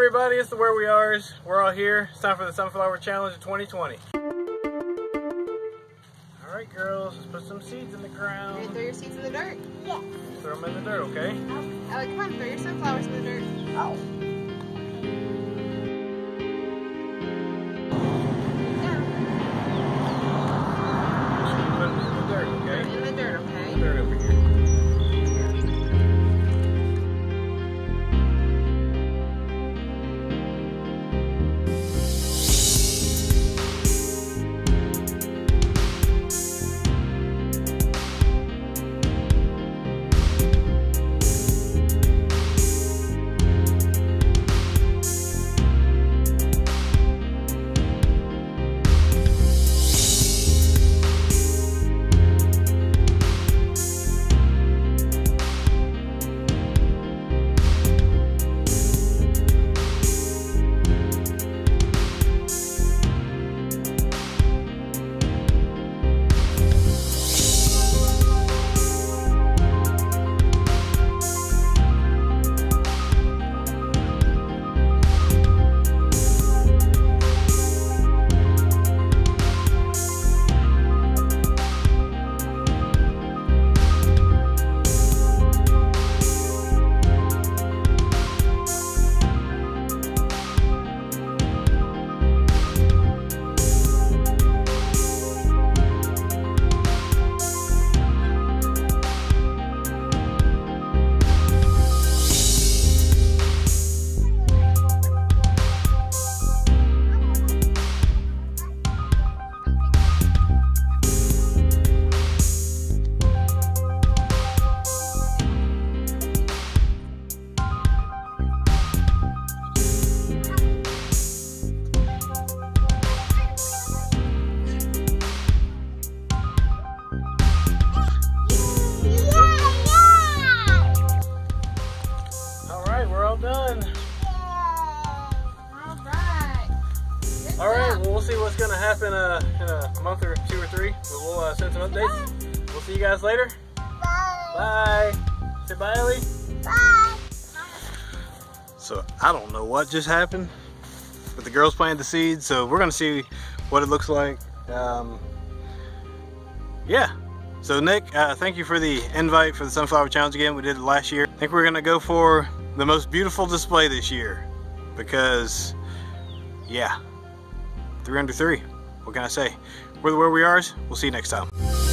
everybody, it's the Where We Are's. We're all here. It's time for the Sunflower Challenge of 2020. Alright girls, let's put some seeds in the ground. Ready to throw your seeds in the dirt? Yeah. Throw them in the dirt, okay? Ellie, come on, throw your sunflowers in the dirt. Oh. Put them in the dirt, okay? In the dirt, okay? Dirt over here. Alright, well, we'll see what's going to happen in a month or two or three. We'll send some updates. We'll see you guys later. Bye. Bye. Say bye, Ellie. Bye. So, I don't know what just happened, but the girls planted the seeds, so we're going to see what it looks like. Yeah. So, Nick, thank you for the invite for the Sunflower Challenge again. We did it last year. I think we're going to go for the most beautiful display this year because, yeah. 3 under 3. What can I say? We're the Where We Are's. We'll see you next time.